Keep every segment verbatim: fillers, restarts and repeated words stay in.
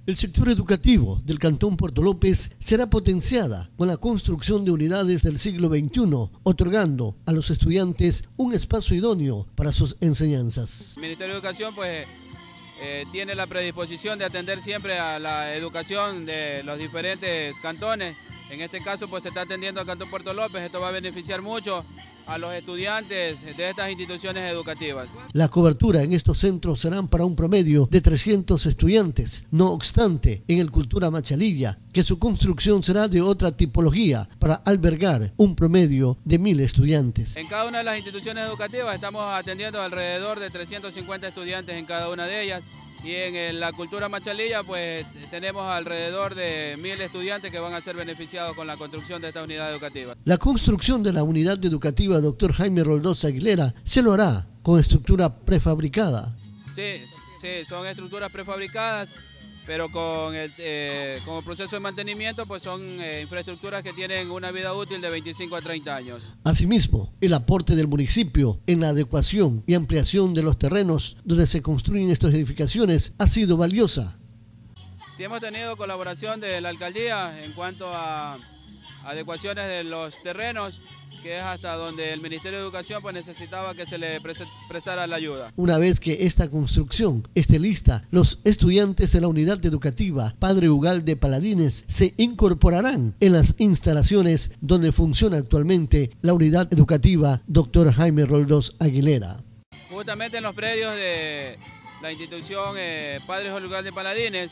El sector educativo del Cantón Puerto López será potenciada con la construcción de unidades del siglo veintiuno, otorgando a los estudiantes un espacio idóneo para sus enseñanzas. El Ministerio de Educación pues, eh, tiene la predisposición de atender siempre a la educación de los diferentes cantones. En este caso pues, se está atendiendo al Cantón Puerto López. Esto va a beneficiar mucho a los estudiantes de estas instituciones educativas. La cobertura en estos centros serán para un promedio de trescientos estudiantes. No obstante, en el Cultura Machalilla, que su construcción será de otra tipología para albergar un promedio de mil estudiantes. En cada una de las instituciones educativas estamos atendiendo alrededor de trescientos cincuenta estudiantes en cada una de ellas. Y en la Cultura Machalilla pues tenemos alrededor de mil estudiantes que van a ser beneficiados con la construcción de esta unidad educativa. La construcción de la unidad educativa doctor Jaime Roldós Aguilera se lo hará con estructura prefabricada. Sí, sí, son estructuras prefabricadas, pero con el, eh, como proceso de mantenimiento pues son eh, infraestructuras que tienen una vida útil de veinticinco a treinta años. Asimismo, el aporte del municipio en la adecuación y ampliación de los terrenos donde se construyen estas edificaciones ha sido valiosa. Sí, hemos tenido colaboración de la alcaldía en cuanto a adecuaciones de los terrenos, que es hasta donde el Ministerio de Educación pues, necesitaba que se le prestara la ayuda. Una vez que esta construcción esté lista, los estudiantes de la unidad educativa Padre Ugalde Paladines se incorporarán en las instalaciones donde funciona actualmente la unidad educativa doctor Jaime Roldós Aguilera. Justamente en los predios de la institución eh, Padre Ugalde Paladines,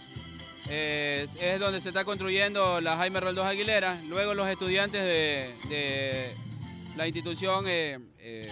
Eh, es donde se está construyendo la Jaime Roldós Aguilera. Luego los estudiantes de, de la institución eh, eh,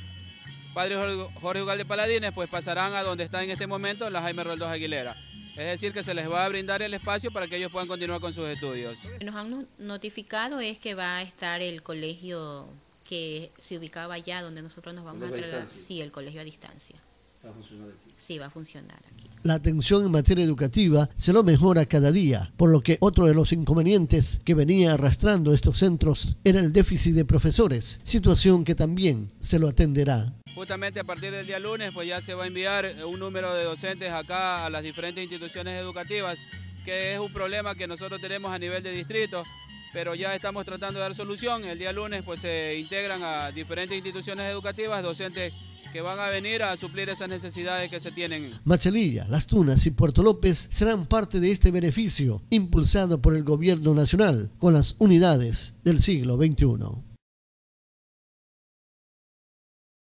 Padre Jorge Ugalde Paladines pues pasarán a donde está en este momento la Jaime Roldós Aguilera. Es decir, que se les va a brindar el espacio para que ellos puedan continuar con sus estudios. Nos han notificado es que va a estar el colegio que se ubicaba allá donde nosotros nos vamos a trasladar. Sí, el colegio a distancia. ¿Va a funcionar aquí? Sí, va a funcionar aquí. La atención en materia educativa se lo mejora cada día, por lo que otro de los inconvenientes que venía arrastrando estos centros era el déficit de profesores, situación que también se lo atenderá. Justamente a partir del día lunes pues ya se va a enviar un número de docentes acá a las diferentes instituciones educativas, que es un problema que nosotros tenemos a nivel de distrito, pero ya estamos tratando de dar solución. El día lunes pues se integran a diferentes instituciones educativas docentes que van a venir a suplir esas necesidades que se tienen. Machalilla, Las Tunas y Puerto López serán parte de este beneficio impulsado por el gobierno nacional con las unidades del siglo veintiuno.